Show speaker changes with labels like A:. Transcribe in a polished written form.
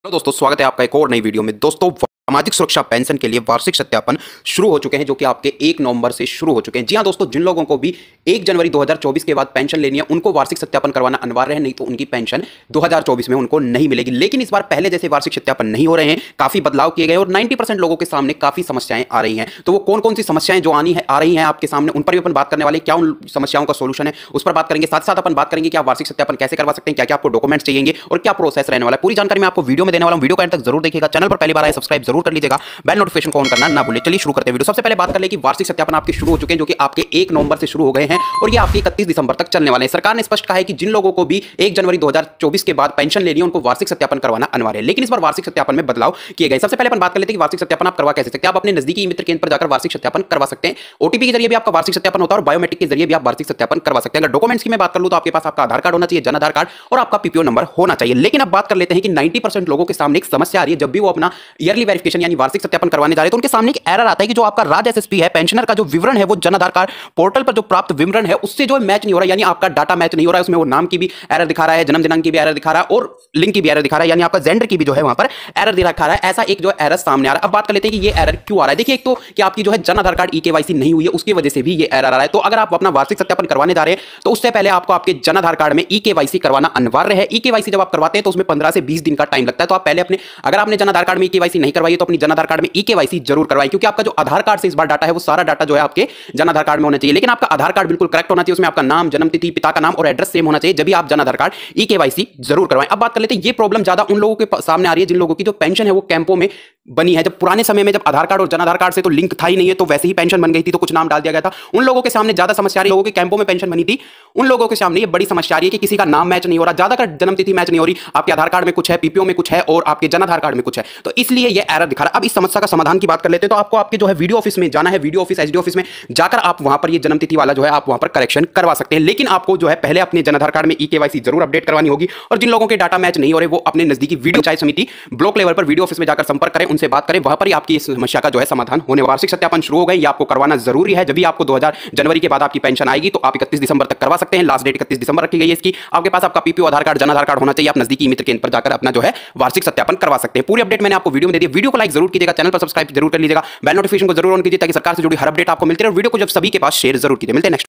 A: Hello दोस्तों, स्वागत है आपका एक और नई वीडियो में। दोस्तों, सामाजिक सुरक्षा पेंशन के लिए वार्षिक सत्यापन शुरू हो चुके हैं, जो कि आपके 1 नवंबर से शुरू हो चुके हैं। जी हां दोस्तों, जिन लोगों को भी 1 जनवरी 2024 के बाद पेंशन लेनी है, उनको वार्षिक सत्यापन करवाना अनिवार्य है, नहीं तो उनकी पेंशन 2024 में उनको नहीं मिलेगी। लेकिन इस बार पहले जैसे वार्षिक सत्यापन नहीं हो रहे हैं, काफी बदलाव किए गए और 90% लोगों के सामने काफी समस्याएं आ रही हैं। तो वो कौन कौन सी समस्याएं जो आ रही हैं आपके सामने, उन पर भी अपन बात करने वाले। क्या उन समस्याओं का सोल्यूशन है, उस पर बात करेंगे। साथ साथ अपन बात करेंगे कि आप वार्षिक सत्यापन कैसे करवा सकते हैं, क्या क्या आपको डॉक्यूमेंट्स चाहिए और क्या प्रोसेस रहने वाला है। पूरी जानकारी मैं आपको वीडियो में देने वाला हूं। वीडियो को अंत तक जरूर देखिएगा। चैनल पर पहली बार आए सब्सक्राइब जरूर कर लीजिएगा, बेल नोटिफिकेशन को ऑन करना ना भूलें। चलिए शुरू करते हैं वीडियो। सबसे पहले बात कर ले कि वार्षिक सत्यापन आपके शुरू हो चुके हैं, जो कि आपके 1 नवंबर से शुरू हो गए हैं और ये आपके 31 दिसंबर तक चलने वाले हैं। सरकार ने स्पष्ट कहा है कि जिन लोगों को भी 1 जनवरी 2024 के बाद पेंशन लेनी है, उनको वार्षिक सत्यापन करवाना अनिवार्य है। लेकिन इस बार वार्षिक सत्यापन में बदलाव किए गए। सबसे पहले अपन बात कर लेते हैं कि वार्षिक सत्यापन आप करवा कैसे सकते हैं। आप अपने नजदीकी मित्र केंद्र पर जाकर वार्षिक सत्यापन करवा सकते हैं। ओटीपी के जरिए भी आपका वार्षिक सत्यापन होता है और बायोमेट्रिक के जरिए भी आप वार्षिक सत्यापन करवा सकते हैं। अगर डॉक्यूमेंट्स की मैं बात कर लूं तो आपके पास आपका आधार कार्ड होना चाहिए, जन आधार कार्ड, और आपका पीपीओ नंबर होना चाहिए। लेकिन अब बात कर लेते हैं कि 90% लोगों के सामने एक समस्या आ रही है। जब भी वो अपना ईयरली वेरिफिकेशन यानी वार्षिक सत्यापन करवाने जा रहे हैं, तो उनके सामने एक एरर आता है कि जो आपका राज्य एसएसपी है, पेंशनर का जो विवरण है, वो जन आधार कार्ड पोर्टल पर जो प्राप्त विवरण है उससे जो मैच नहीं हो रहा है, यानी आपका डाटा मैच नहीं हो रहा है। उसमें वो नाम की भी एरर दिखा रहा है, जन्म दिनांक की भी एरर दिखा रहा है और लिंक की भी एरर दिखा रहा है, यानी आपका जेंडर की भी जो है वहां पर एरर दिखा रहा है। ऐसा एक जो एरर सामने आ रहा है। अब बात कर लेते हैं कि ये एरर क्यों आ रहा है। देखिए, एक तो कि आपकी जो है जन आधार कार्ड ईकेवाईसी नहीं हुई है, उसकी वजह से भी ये एरर आ रहा है। तो अगर आप अपना वार्षिक सत्यापन करवाने जा रहे हैं तो उससे पहले आपको आपके जन आधार कार्ड में ईकेवाईसी करवाना अनिवार्य है। ईकेवाईसी जब आप करवाते हैं तो उसमें 15 से 20 दिन का टाइम लगता है। तो आप पहले अपने, अगर आपने जन आधार कार्ड में ईकेवाईसी नहीं करवाई तो अपनी जन आधार कार्ड में ईकेवाईसी जरूर करवाएं, क्योंकि आपका जो आधार कार्ड से इस बार डाटा है वो सारा डाटा जो है आपके जन आधार कार्ड में होना चाहिए। लेकिन आपका आधार कार्ड बिल्कुल करेक्ट होना चाहिए, उसमें आपका नाम, जन्म तिथि, पिता का नाम और एड्रेस सेम होना चाहिए। जब भी आप जन आधार कार्ड ईकेवाईसी जरूर करवाएं। अब बात कर लेते हैं, ये प्रॉब्लम ज्यादा उन लोगों के सामने आ रही है जिन लोगों की जो पेंशन है वो कैंपों में बनी है। जब पुराने समय में जब आधार कार्ड और जन आधार कार्ड से तो लिंक था ही नहीं है, तो वैसे ही पेंशन बन गई थी, तो कुछ नाम डाल दिया गया था। उन लोगों के सामने ज्यादा समस्या आ रही है। लोगों के कैंपों में पेंशन बनी थी, उन लोगों के सामने ये बड़ी समस्या आ रही है कि किसी का नाम मैच नहीं हो रहा, ज्यादातर जन्म तिथि मैच नहीं हो रही, आपके आधार कार्ड में कुछ है, पीपीओ में कुछ है और आपके जन आधार कार्ड में कुछ है, तो इसलिए ये एरर दिखा रहा है। अब इस समस्या का समाधान की बात कर लेते हैं। तो आपको आपके जो है वीडियो ऑफिस में जाना है, वीडियो ऑफिस, एसडी ऑफिस में जाकर आप वहां पर ये जन्म तिथि वाला जो है आप वहां पर करेक्शन करवा सकते हैं। लेकिन आपको जो है पहले अपने जन आधार कार्ड में ईकेवाईसी जरूर अपडेट करवानी होगी। और जिन लोगों के डाटा मैच नहीं हो रहे, वो अपने नजदीकी वीडियो पंचायत समिति ब्लॉक लेवल पर वीडियो ऑफिस में जाकर संपर्क करें, उनसे बात करें, वहां पर ही आपकी इस समस्या का जो है समाधान होने। वार्षिक सत्यापन शुरू हो गए, ये आपको करवाना जरूरी है। जब भी आपको 2000 जनवरी के बाद आपकी पेंशन आएगी तो आप 31 दिसंबर तक करवा सकते हैं। लास्ट डेट 31 दिसंबर रखी गई है इसकी। आपके पास आपका पीपीओ, आधार कार्ड, जन आधार कार्ड होना चाहिए। आप नजदीकी मित्र केंद्र पर जाकर अपना जो है वार्षिक सत्यापन करवा सकते हैं। पूरी अपडेट मैंने आपको वीडियो में दे दी। वीडियो को लाइक जरूर कीजिएगा, चैनल पर सब्सक्राइब जरूर कर लीजिएगा, बेल नोटिफिकेशन को जरूर ऑन कीजिए ताकि सरकार से जुड़ी हर अपडेट आपको मिलती रहे। और वीडियो को जब सभी के पास शेयर जरूर कीजिए। मिलते हैं नेक्स्ट